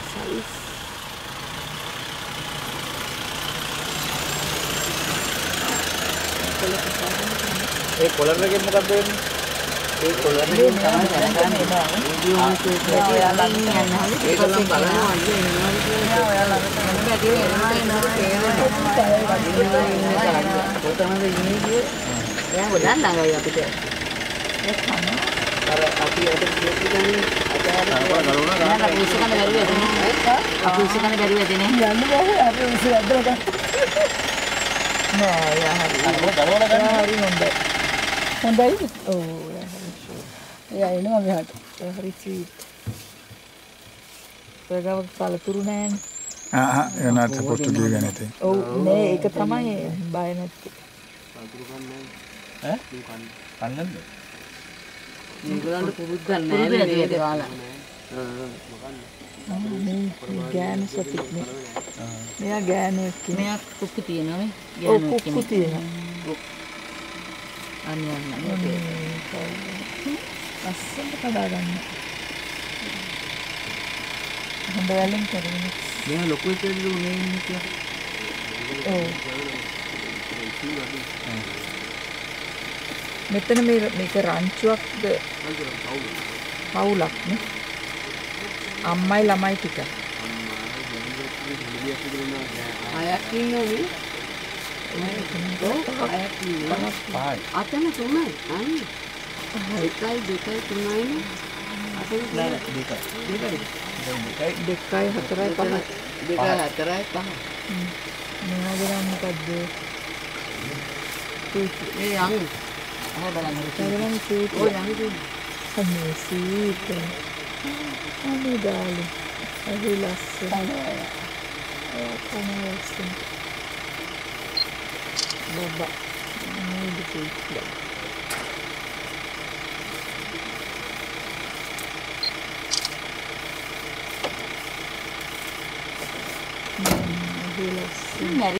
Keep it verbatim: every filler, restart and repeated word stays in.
size. ඒ collar එකෙන් මොකක්ද වෙන්නේ? ඒ කොලර් එකෙන් තමයි දැනගන්නේ. වීඩියෝ එකේ ඔයාලා යනවා. ඒක නම් බලනවා අයියෝ එනවා කියලා. ඔයාලා ළඟට බැදී එනවා එනවා තේරෙනවා. කොතනද ඉන්නේ කියේ? එයා ගොඩක් ළඟයි අපිට. ඒ කනවා. අර අපි අතට කියන්නේ අතට ගලවනවා. අපි ඉස්සකන බැරි වෙන්නේ. අපි ඉස්සකන බැරි වෙන්නේ. යන්න බෑ අපි ඉස්සර අද්දරට. නෑ යා හරි. අර ගලවලා ගන්න හරි හොඳයි. හොඳයි. ඔව් යා හරි. එයා එනවා මෙහාට. එයා හරි ස්වීට්. ප්‍රගව පළතුරු නෑනේ. Uh, you're not supposed to give anything. ඔව් නේ ඒක තමයි බය නැත්තේ. ඈ? කන්නද? මේගොල්ලන්ට පුරුද්දක් නැහැ නේද ඔයාලා? මේ ගෑනු සතික් නේ. මෙයා ගෑනුවෙක් නේ. මෙයා කුක්කු තියෙනවා නේ. ඔව් කුක්කු තියෙනවා. අනේ අනේ අස්සෙන් කඩා ගන්න. හොඳ වැලෙන් කරගෙන. මෙයා ලොකු එකද උනේ ඉන්නේ කියලා. ඔව්. මෙතන මේ මේක රංචුවක්ද? පවුලක් නේ. අම්මයි ළමයි ටික. අයක් ඉන්නෝනේ. අයක් ඉන්නවා. පහයි. අතන තුනයි. අනේ. එකයි දෙකයි තුනයි නේ. අතන නෑ නෑ දෙකයි. දෙකයි. දෙකයි. දෙකයි හතරයි පහයි. දෙකයි හතරයි පහයි. මෙයාගේ නම් මොකද්ද? ඒ යන්. අහ බලන්න. ඒගොල්ලන් සීට්. ඔය යන් දුන්න. අනේ සීට්. අනේ ඩාලි. අහි ලස්සන. ඔය තමයි ලස්සන. බබා. මේ දෙකේ. Mm,